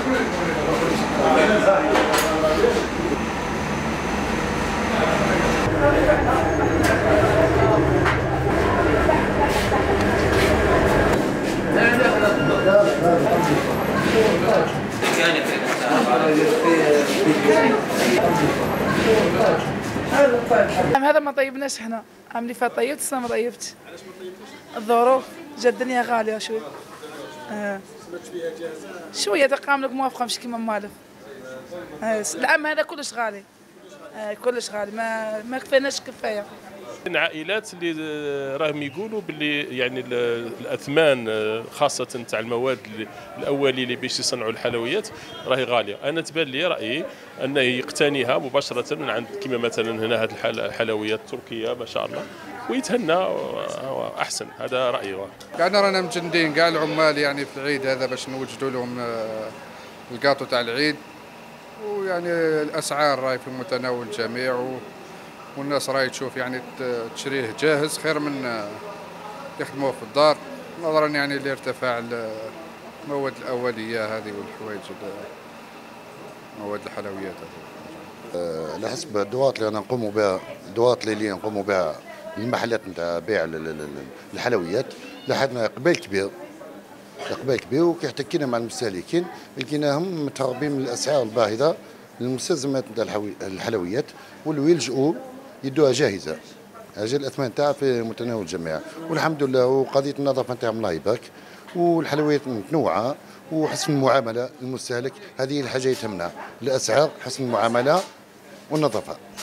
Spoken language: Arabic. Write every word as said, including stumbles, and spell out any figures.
هذا ما طيبناش احنا، عام اللي فات طيبت السنه ما طيبتش. علاش ما طيبتيش؟ الظروف، جا الدنيا غاليه شويه. اه سمعت فيها جاهزه؟ شويه تقاملك موافقه مش كيما مالف. آه العام هذا كلش غالي. آه كلش غالي، ما ما كفيناش كفايه. العائلات اللي راهم يقولوا باللي يعني الاثمان خاصه تاع المواد الاولي اللي باش يصنعوا الحلويات راهي غاليه. انا تبان لي رايي انه يقتنيها مباشره من عند كما مثلا هنا هذه الحلويات التركيه ما شاء الله ويتهنى احسن. هذا رايي. يعني رانا مجندين كاع العمال يعني في العيد هذا باش نوجدوا لهم الكاطو تاع العيد، ويعني الاسعار راهي في متناول الجميع و والناس راهي تشوف يعني تشريه جاهز خير من يخدموه في الدار، نظرا يعني لارتفاع المواد الاوليه هذه والحوايج مواد الحلويات هذه. على حسب الدورات اللي انا نقوموا بها، الدورات اللي نقوموا بها المحلات نتاع بيع الحلويات لحدنا اقبال كبير اقبال كبير وكي احتكينا مع المستهلكين لقيناهم متهربين من الاسعار الباهظه للمستلزمات نتاع الحلويات واللي يلجؤوا يدوها جاهزه. اجل الاثمان تاعها في متناول الجميع والحمد لله. وقضيه النظافه نتاعهم الله يبارك والحلويات متنوعه وحسن المعامله للمستهلك، هذه الحاجه يتهمنا، الاسعار حسن المعامله والنظافه.